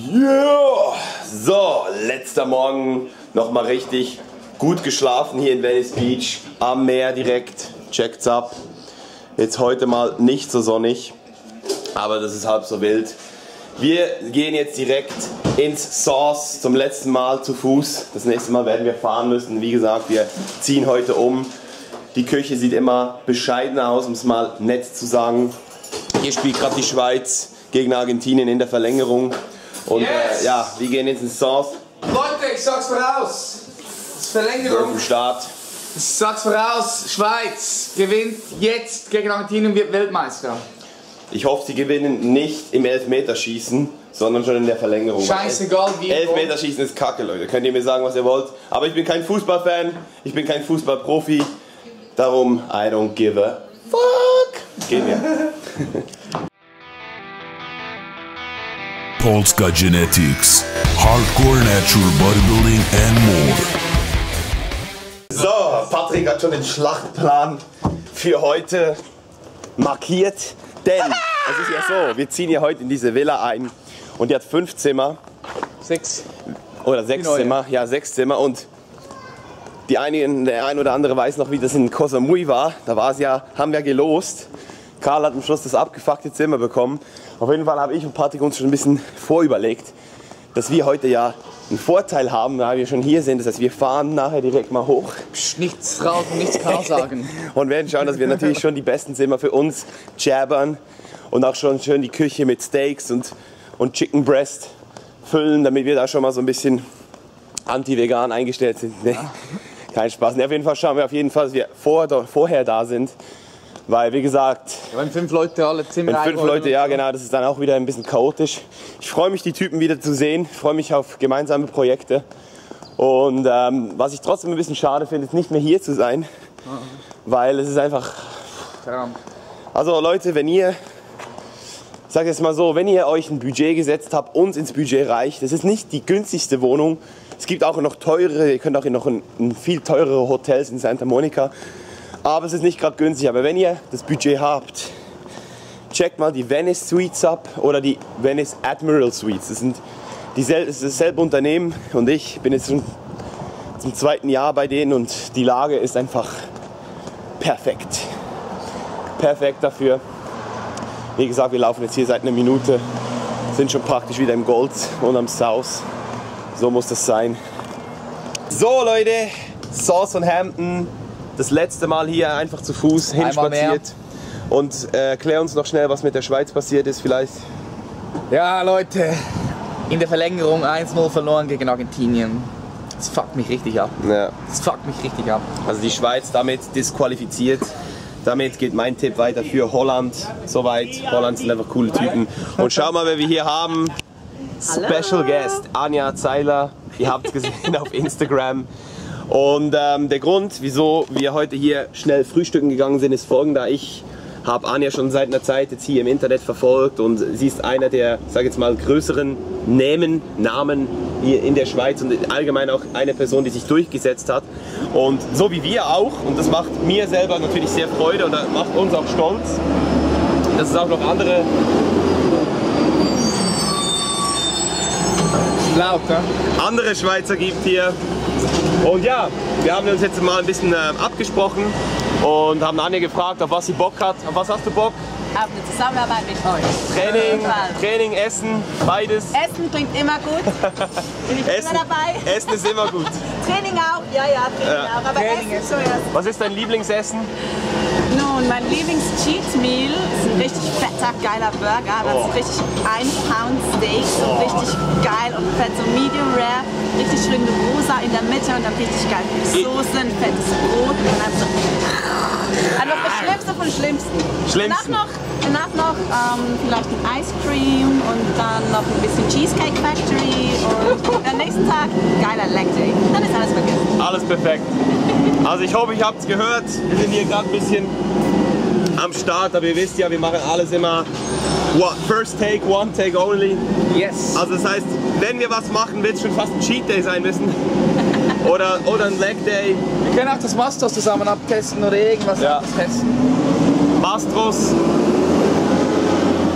Yeah! So, letzter Morgen nochmal richtig gut geschlafen hier in Venice Beach am Meer direkt. Checkt's ab. Jetzt heute mal nicht so sonnig, aber das ist halb so wild. Wir gehen jetzt direkt ins Sauce zum letzten Mal zu Fuß. Das nächste Mal werden wir fahren müssen. Wie gesagt, wir ziehen heute um. Die Küche sieht immer bescheidener aus, um es mal nett zu sagen. Hier spielt gerade die Schweiz gegen Argentinien in der Verlängerung. Und ja, wir gehen jetzt ins Sauce. Leute, ich sag's voraus. Das ist Verlängerung. Im Start. Ich sag's voraus. Schweiz gewinnt jetzt gegen Argentinien und wird Weltmeister. Ich hoffe, sie gewinnen nicht im Elfmeterschießen, sondern schon in der Verlängerung. Scheißegal wie. Elfmeterschießen ist Kacke, Leute. Könnt ihr mir sagen, was ihr wollt. Aber ich bin kein Fußballfan, ich bin kein Fußballprofi. Darum, I don't give a fuck. Gehen wir. Polska Genetics, Hardcore Natural Bodybuilding and more. So, Patrick hat schon den Schlachtplan für heute markiert. Denn es ist ja so, wir ziehen ja heute in diese Villa ein und die hat 5 Zimmer. 6. Oder 6 Zimmer, ja 6 Zimmer und der ein oder andere weiß noch, wie das in Koh Samui war. Da war es ja, haben wir gelost. Karl hat am Schluss das abgefuckte Zimmer bekommen. Auf jeden Fall habe ich und Patrick uns schon ein bisschen vorüberlegt, dass wir heute ja einen Vorteil haben, da wir schon hier sind. Das heißt, wir fahren nachher direkt mal hoch. Psst, nichts raus und nichts Karl sagen. Und werden schauen, dass wir natürlich schon die besten Zimmer für uns jabbern. Und auch schon schön die Küche mit Steaks und Chicken Breast füllen, damit wir da schon mal so ein bisschen anti-vegan eingestellt sind. Nee, kein Spaß. Nee, auf jeden Fall schauen wir dass wir vorher da sind. Weil, wie gesagt, ja, wenn 5 Leute alle Zimmer wenn 5 Leute, ja genau, das ist dann auch wieder ein bisschen chaotisch. Ich freue mich, die Typen wieder zu sehen. Ich freue mich auf gemeinsame Projekte. Und was ich trotzdem ein bisschen schade finde, ist nicht mehr hier zu sein. Weil es ist einfach... Also Leute, wenn ihr, ich sage jetzt mal so, wenn ihr euch ein Budget gesetzt habt, uns ins Budget reicht, das ist nicht die günstigste Wohnung. Es gibt auch noch teurere, ihr könnt auch noch in viel teurere Hotels in Santa Monica. Aber es ist nicht gerade günstig. Aber wenn ihr das Budget habt, checkt mal die Venice Suites ab oder die Venice Admiral Suites. Das ist dasselbe Unternehmen und ich bin jetzt schon zum 2. Jahr bei denen und die Lage ist einfach perfekt. Perfekt dafür. Wie gesagt, wir laufen jetzt hier seit einer Minute, sind schon praktisch wieder im Gold und am South. So muss das sein. So Leute, Sauce von Hampton. Das letzte Mal hier einfach zu Fuß hinspaziert. Und erklär uns noch schnell, was mit der Schweiz passiert ist vielleicht. Ja Leute, in der Verlängerung 1-0 verloren gegen Argentinien. Das fuckt mich richtig ab. Ja. Das fuckt mich richtig ab. Also die Schweiz damit disqualifiziert. Damit geht mein Tipp weiter für Holland. Soweit. Holland sind einfach coole Typen. Und schau mal, wer wir hier haben. Special Guest, Anja Zeiler. Ihr habt es gesehen auf Instagram. Und der Grund, wieso wir heute hier schnell frühstücken gegangen sind, ist folgender. Ich habe Anja schon seit einer Zeit jetzt hier im Internet verfolgt und sie ist einer der, sage jetzt mal, größeren Namen hier in der Schweiz und allgemein auch eine Person, die sich durchgesetzt hat. Und so wie wir auch, und das macht mir selber natürlich sehr Freude und macht uns auch stolz, dass es auch noch andere... Laut, ne? Andere Schweizer gibt hier. Und ja, wir haben uns jetzt mal ein bisschen abgesprochen und haben Anja gefragt, auf was sie Bock hat. Auf was hast du Bock? Auf eine Zusammenarbeit mit euch. Training, Essen, beides. Essen klingt immer gut. Bin ich immer dabei. Essen ist immer gut. Training auch, ja, Training auch. Aber Training Essen zuerst. Was ist dein Lieblingsessen? Nun, mein Lieblings-Cheat-Meal ist ein richtig fetter, geiler Burger. Das ist richtig 1 Pound Steak, so richtig geil und fett, so medium rare. Richtig schön rosa in der Mitte und dann richtig geil Soße, ein fettes Brot und dann so... Einfach das Schlimmste von Schlimmsten. Danach noch vielleicht ein Ice Cream und dann noch ein bisschen Cheesecake Factory und am nächsten Tag geiler Leg Day. Dann ist alles vergessen. Alles perfekt. Also ich hoffe, ihr habt es gehört. Wir sind hier gerade ein bisschen am Start, aber ihr wisst ja, wir machen alles immer First Take, One Take Only. Yes. Also das heißt, wenn wir was machen, wird es schon fast ein Cheat Day sein müssen. Oder ein Leg Day. Wir können auch das Mastros zusammen abtesten oder irgendwas anderes testen. Mastros haben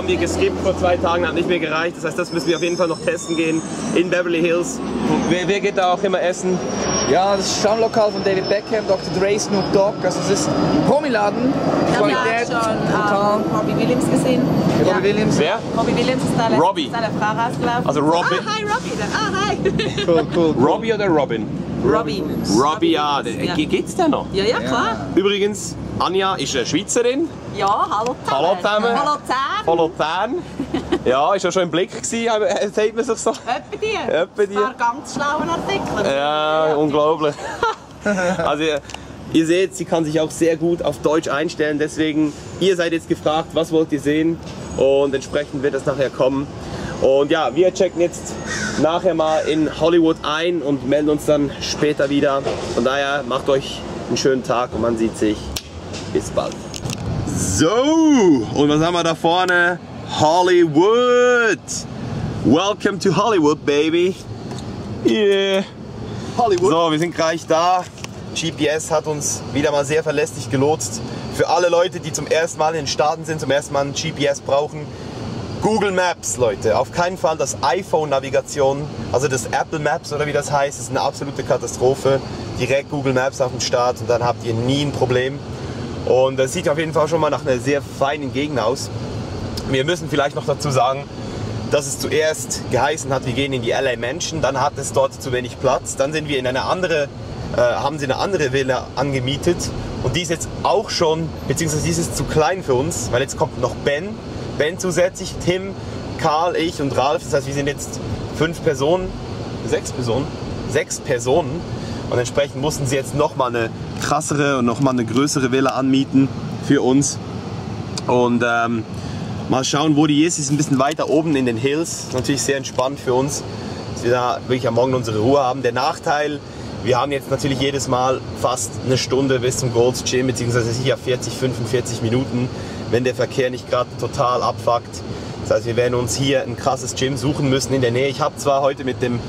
haben wir geskippt vor 2 Tagen, hat nicht mehr gereicht. Das heißt, das müssen wir auf jeden Fall noch testen gehen in Beverly Hills. Wer geht da auch immer essen? Ja, das ist Stammlokal von David Beckham, Dr. Dre, Snoop Dogg. Also es ist ein Promiladen. Ich habe ja schon Robbie Williams gesehen. Robbie Williams. Wer? Robbie Williams ist da Robbie. seine Frau rausgelaufen. Also Robbie. Ah, hi Robbie. Hi. Cool. Robbie oder Robin? Robbie. Robbie, ja. Geht's der noch? Ja, ja, klar. Übrigens, Anja ist eine Schweizerin. Ja, hallo zusammen. Hallo zusammen. Hallo zusammen. Hallo Zern. Ja, ist ja schon im Blick gewesen, sagt man sich so. Etwa die. Etwa die. Das war ganz schlauen Artikel. Ja, unglaublich. Also ihr seht, sie kann sich auch sehr gut auf Deutsch einstellen, deswegen, ihr seid jetzt gefragt, was wollt ihr sehen, und entsprechend wird das nachher kommen. Und ja, wir checken jetzt nachher mal in Hollywood ein und melden uns dann später wieder. Von daher, macht euch einen schönen Tag und man sieht sich. Bis bald. So, und was haben wir da vorne? Hollywood! Welcome to Hollywood, baby! Yeah! Hollywood. So, wir sind gleich da. GPS hat uns wieder mal sehr verlässlich gelotst. Für alle Leute, die zum ersten Mal in den Staaten sind, zum ersten Mal ein GPS brauchen, Google Maps, Leute. Auf keinen Fall das iPhone-Navigation, also das Apple Maps oder wie das heißt, ist eine absolute Katastrophe. Direkt Google Maps auf den Start und dann habt ihr nie ein Problem. Und das sieht auf jeden Fall schon mal nach einer sehr feinen Gegend aus. Wir müssen vielleicht noch dazu sagen, dass es zuerst geheißen hat, wir gehen in die LA Mansion, dann hat es dort zu wenig Platz, dann sind wir in haben sie eine andere Villa angemietet und die ist jetzt auch schon, beziehungsweise die ist zu klein für uns, weil jetzt kommt noch Ben zusätzlich, Tim, Karl, ich und Ralf, das heißt wir sind jetzt 6 Personen und entsprechend mussten sie jetzt nochmal eine krassere und nochmal eine größere Villa anmieten für uns und mal schauen, wo die ist. Sie ist ein bisschen weiter oben in den Hills. Natürlich sehr entspannt für uns, dass wir da wirklich am Morgen unsere Ruhe haben. Der Nachteil, wir haben jetzt natürlich jedes Mal fast eine Stunde bis zum Gold's Gym, beziehungsweise hier 45 Minuten, wenn der Verkehr nicht gerade total abfuckt. Das heißt, wir werden uns hier ein krasses Gym suchen müssen in der Nähe. Ich habe zwar heute mit dem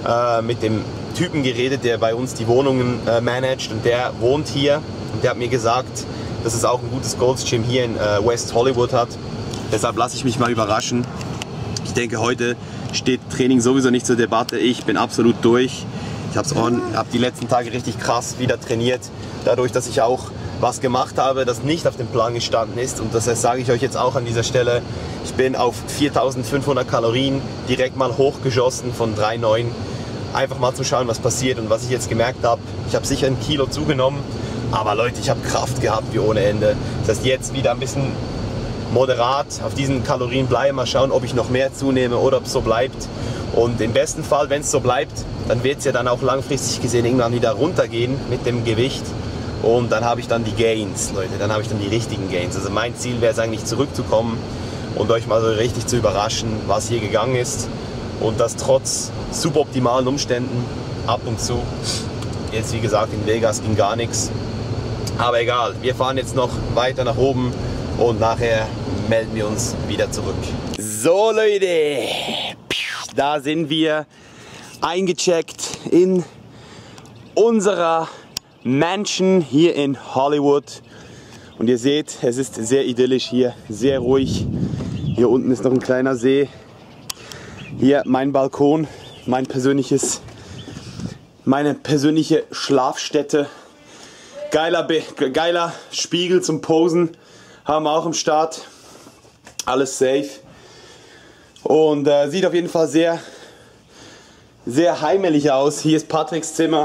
Typen geredet, der bei uns die Wohnungen managt, und der wohnt hier. Und der hat mir gesagt, dass es auch ein gutes Gold's Gym hier in West Hollywood hat. Deshalb lasse ich mich mal überraschen. Ich denke, heute steht Training sowieso nicht zur Debatte. Ich bin absolut durch. Ich habe die letzten Tage richtig krass wieder trainiert. Dadurch, dass ich auch was gemacht habe, das nicht auf dem Plan gestanden ist. Und das sage ich euch jetzt auch an dieser Stelle. Ich bin auf 4500 Kalorien direkt mal hochgeschossen von 3,9. Einfach mal zu schauen, was passiert. Und was ich jetzt gemerkt habe, ich habe sicher 1 Kilo zugenommen. Aber Leute, ich habe Kraft gehabt wie ohne Ende. Das heißt, jetzt wieder ein bisschen moderat auf diesen Kalorien bleiben, mal schauen, ob ich noch mehr zunehme oder ob es so bleibt. Und im besten Fall, wenn es so bleibt, dann wird es ja dann auch langfristig gesehen irgendwann wieder runtergehen mit dem Gewicht. Und dann habe ich dann die Gains, Leute, dann habe ich dann die richtigen Gains. Also mein Ziel wäre es eigentlich zurückzukommen und euch mal so richtig zu überraschen, was hier gegangen ist. Und das trotz suboptimalen Umständen ab und zu. Jetzt wie gesagt in Vegas ging gar nichts. Aber egal, wir fahren jetzt noch weiter nach oben. Und nachher melden wir uns wieder zurück. So Leute, da sind wir eingecheckt in unserer Mansion hier in Hollywood. Und ihr seht, es ist sehr idyllisch hier, sehr ruhig. Hier unten ist noch ein kleiner See. Hier mein Balkon, meine persönliche Schlafstätte. Geiler Spiegel zum Posen. Haben wir auch im Start. Alles safe. Und sieht auf jeden Fall sehr, sehr heimelig aus. Hier ist Patricks Zimmer.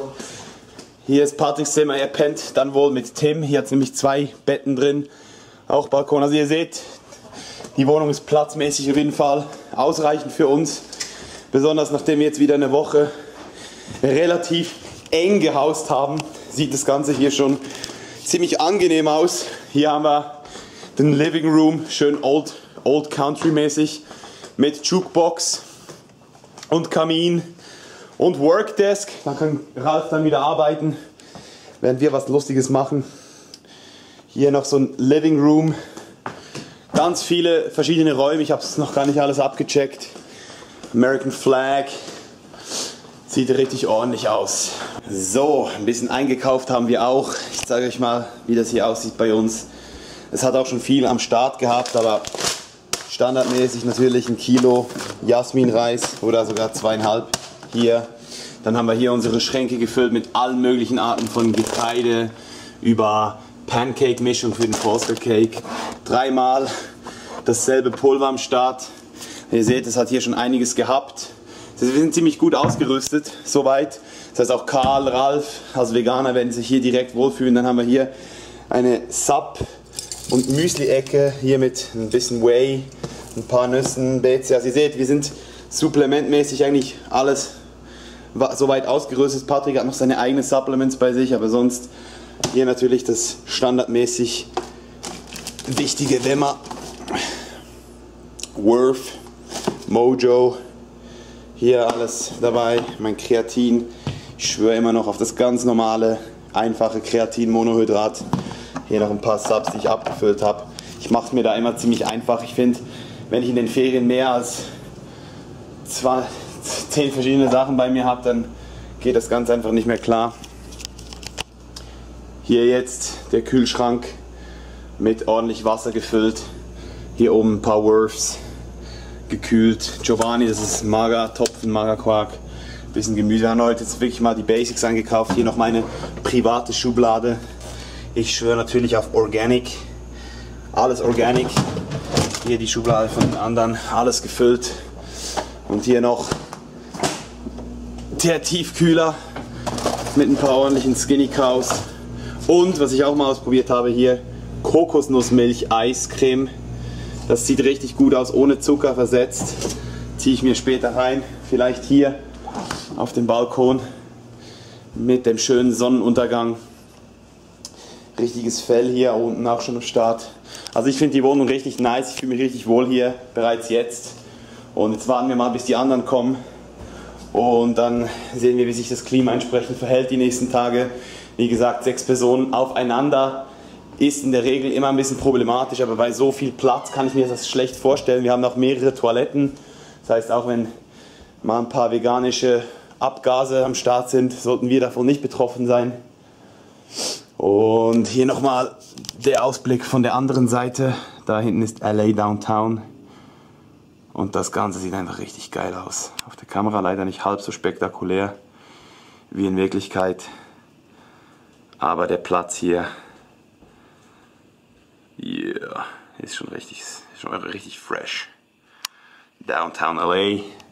Er pennt dann wohl mit Tim. Hier hat es nämlich 2 Betten drin. Auch Balkon. Also ihr seht, die Wohnung ist platzmäßig auf jeden Fall ausreichend für uns. Besonders nachdem wir jetzt wieder eine Woche relativ eng gehaust haben, sieht das Ganze hier schon ziemlich angenehm aus. Hier haben wir den Living Room, schön old country mäßig, mit Jukebox und Kamin und Workdesk. Da kann Ralf dann wieder arbeiten, während wir was Lustiges machen. Hier noch so ein Living Room, ganz viele verschiedene Räume. Ich habe es noch gar nicht alles abgecheckt. American Flag. Sieht richtig ordentlich aus. So, ein bisschen eingekauft haben wir auch. Ich zeige euch mal, wie das hier aussieht bei uns. Es hat auch schon viel am Start gehabt, aber standardmäßig natürlich 1 Kilo Jasminreis oder sogar 2,5 hier. Dann haben wir hier unsere Schränke gefüllt mit allen möglichen Arten von Getreide über Pancake-Mischung für den Foster Cake. 3-mal dasselbe Pulver am Start. Ihr seht, es hat hier schon einiges gehabt. Wir sind ziemlich gut ausgerüstet, soweit. Das heißt auch Karl, Ralf als Veganer werden sich hier direkt wohlfühlen. Dann haben wir hier eine Sub- und Müsli-Ecke, hier mit ein bisschen Whey, ein paar Nüssen, Beets. Also ihr seht, wir sind supplementmäßig eigentlich alles soweit ausgerüstet. Patrick hat noch seine eigenen Supplements bei sich, aber sonst hier natürlich das standardmäßig wichtige Wemmer, Worth, Mojo, hier alles dabei, mein Kreatin. Ich schwöre immer noch auf das ganz normale, einfache Kreatin-Monohydrat. Hier noch ein paar Subs, die ich abgefüllt habe. Ich mache es mir da immer ziemlich einfach. Ich finde, wenn ich in den Ferien mehr als 10 verschiedene Sachen bei mir habe, dann geht das ganz einfach nicht mehr klar. Hier jetzt der Kühlschrank mit ordentlich Wasser gefüllt. Hier oben ein paar Worths gekühlt. Giovanni, das ist Magertopfen, Magerquark. Bisschen Gemüse. Wir haben heute jetzt wirklich mal die Basics eingekauft. Hier noch meine private Schublade. Ich schwöre natürlich auf Organic. Alles Organic. Hier die Schublade von den anderen. Alles gefüllt. Und hier noch der Tiefkühler mit ein paar ordentlichen Skinny Cows. Und was ich auch mal ausprobiert habe, hier Kokosnussmilch Eiscreme. Das sieht richtig gut aus, ohne Zucker versetzt. Ziehe ich mir später rein. Vielleicht hier auf dem Balkon mit dem schönen Sonnenuntergang. Richtiges Fell hier unten auch schon am Start. Also ich finde die Wohnung richtig nice. Ich fühle mich richtig wohl hier, bereits jetzt. Und jetzt warten wir mal, bis die anderen kommen. Und dann sehen wir, wie sich das Klima entsprechend verhält die nächsten Tage. Wie gesagt, 6 Personen aufeinander ist in der Regel immer ein bisschen problematisch, aber bei so viel Platz kann ich mir das schlecht vorstellen. Wir haben noch mehrere Toiletten. Das heißt, auch wenn mal ein paar veganische Abgase am Start sind, sollten wir davon nicht betroffen sein. Und hier nochmal der Ausblick von der anderen Seite. Da hinten ist LA Downtown. Und das Ganze sieht einfach richtig geil aus. Auf der Kamera leider nicht halb so spektakulär wie in Wirklichkeit. Aber der Platz hier, yeah, ist schon richtig fresh. Downtown LA.